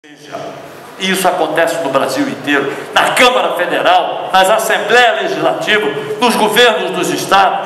E isso acontece no Brasil inteiro, na Câmara Federal, nas Assembleias Legislativas, nos governos dos estados.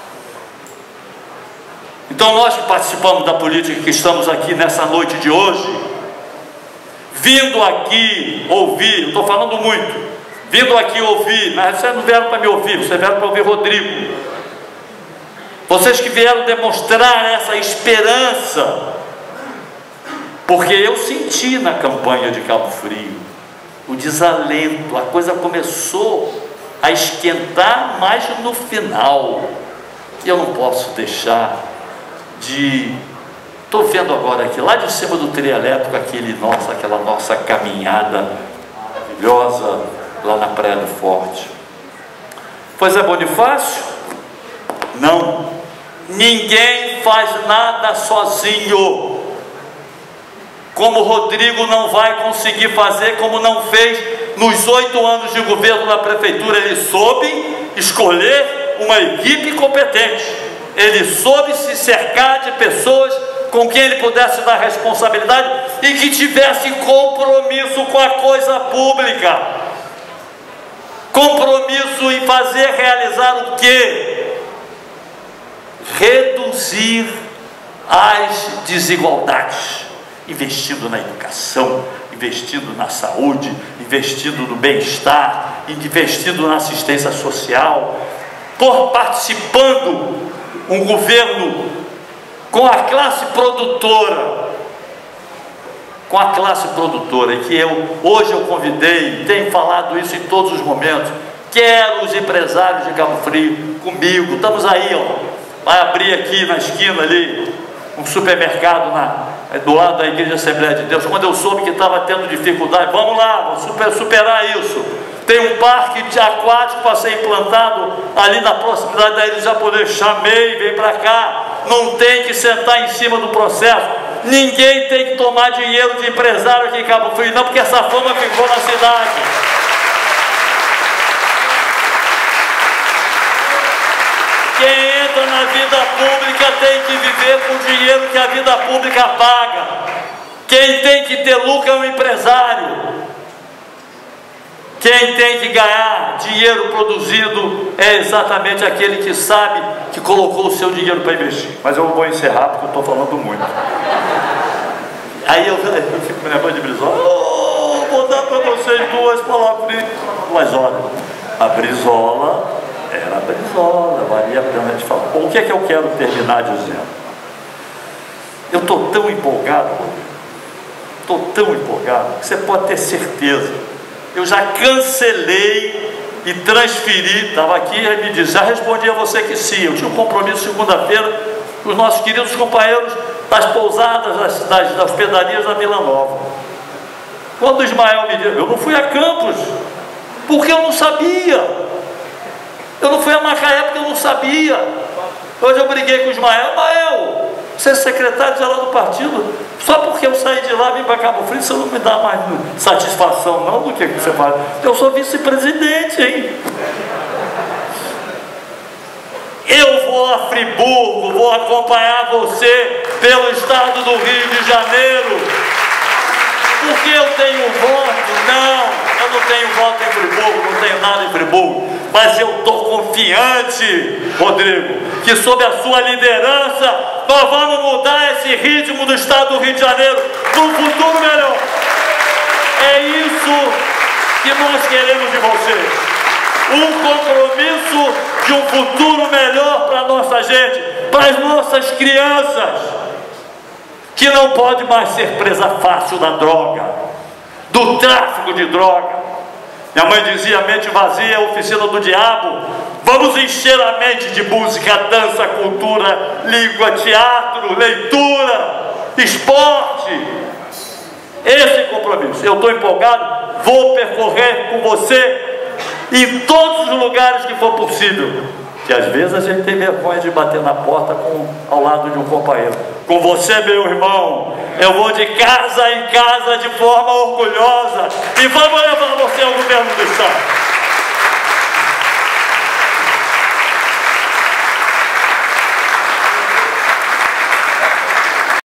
Então nós que participamos da política, que estamos aqui nessa noite de hoje, vindo aqui ouvir, eu estou falando muito, vindo aqui ouvir, mas vocês não vieram para me ouvir, vocês vieram para ouvir Rodrigo. Vocês que vieram demonstrar essa esperança, porque eu senti na campanha de Cabo Frio o desalento, a coisa começou a esquentar mais no final. E eu não posso deixar de... Estou vendo agora aqui, lá de cima do trio elétrico, aquela nossa caminhada maravilhosa lá na Praia do Forte. Pois é, Bonifácio? Não. Ninguém faz nada sozinho. Como o Rodrigo não vai conseguir fazer, como não fez nos 8 anos de governo na prefeitura. Ele soube escolher uma equipe competente, ele soube se cercar de pessoas com quem ele pudesse dar responsabilidade e que tivesse compromisso com a coisa pública, compromisso em fazer realizar o quê? Reduzir as desigualdades, investindo na educação, investindo na saúde, investindo no bem-estar, investindo na assistência social, participando um governo com a classe produtora, e que hoje eu convidei, tenho falado isso em todos os momentos, quero os empresários de Cabo Frio comigo, estamos aí, ó, vai abrir aqui na esquina ali, um supermercado do lado da Igreja Assembleia de Deus. Quando eu soube que estava tendo dificuldade, vamos lá, vamos superar isso. Tem um parque aquático para ser implantado ali na proximidade da Ilha Japonês. Chamei, vem para cá. Não tem que sentar em cima do processo. Ninguém tem que tomar dinheiro de empresário aqui em Cabo Frio, não, porque essa fama ficou na cidade. Quem entra na vida pública tem que viver com o dinheiro que a vida pública paga. Quem tem que ter lucro é o empresário. Quem tem que ganhar dinheiro produzido é exatamente aquele que sabe que colocou o seu dinheiro para investir. Mas eu vou encerrar porque eu estou falando muito. Aí eu fico me lembrando de Brizola. Vou dar para vocês 2 palavras. Mas olha, a Brizola era a Brizola, valia a pena de falar. O que é que eu quero terminar dizendo? Eu estou tão empolgado, estou tão empolgado, que você pode ter certeza. Eu já cancelei e transferi, estava aqui e me disse, já respondi a você que sim. Eu tinha um compromisso segunda-feira com os nossos queridos companheiros das pousadas, das hospedarias da Vila Nova. Quando o Ismael me disse, eu não fui a Campos, porque eu não sabia. Eu não fui a Macaé porque eu não sabia. Hoje eu briguei com o Ismael, você é secretário de lá do partido, só porque eu saí de lá e vim para Cabo Frio, você não me dá mais satisfação não do que você faz. Eu sou vice-presidente, hein? Eu vou a Friburgo, vou acompanhar você pelo estado do Rio de Janeiro, porque eu tenho voto? Não, eu não tenho voto em Friburgo, não tenho nada em Friburgo, mas eu estou confiante, Rodrigo, que sob a sua liderança nós vamos mudar esse ritmo do estado do Rio de Janeiro para um futuro melhor. É isso que nós queremos de você, um compromisso de um futuro melhor para a nossa gente, para as nossas crianças, que não pode mais ser presa fácil da droga, do tráfico de droga. Minha mãe dizia, mente vazia é a oficina do diabo. Vamos encher a mente de música, dança, cultura, língua, teatro, leitura, esporte. Esse é o compromisso. Eu estou empolgado, vou percorrer com você em todos os lugares que for possível. Que às vezes a gente tem vergonha de bater na porta ao lado de um companheiro. Com você, meu irmão, eu vou de casa em casa de forma orgulhosa e vamos levar você ao governo do estado.